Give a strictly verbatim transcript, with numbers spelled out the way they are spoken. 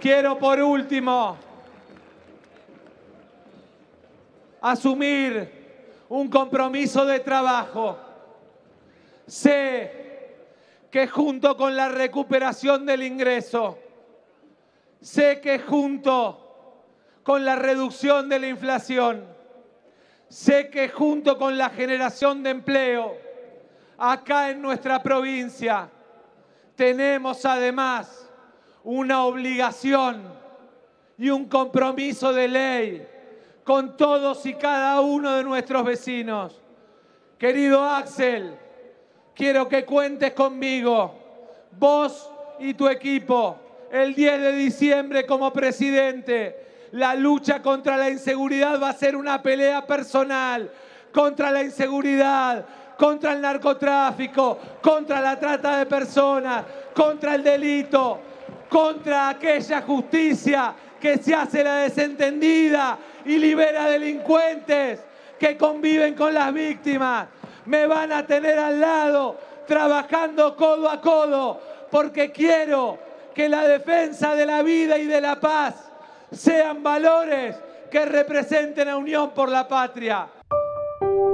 Quiero por último asumir un compromiso de trabajo. Sé que junto con la recuperación del ingreso, sé que junto con la reducción de la inflación, sé que junto con la generación de empleo, acá en nuestra provincia, tenemos además una obligación y un compromiso de ley con todos y cada uno de nuestros vecinos. Querido Axel, quiero que cuentes conmigo, vos y tu equipo, el diez de diciembre como presidente. La lucha contra la inseguridad va a ser una pelea personal contra la inseguridad, contra el narcotráfico, contra la trata de personas, contra el delito, contra aquella justicia que se hace la desentendida y libera delincuentes que conviven con las víctimas. Me van a tener al lado, trabajando codo a codo, porque quiero que la defensa de la vida y de la paz sean valores que representen a Unión por la Patria.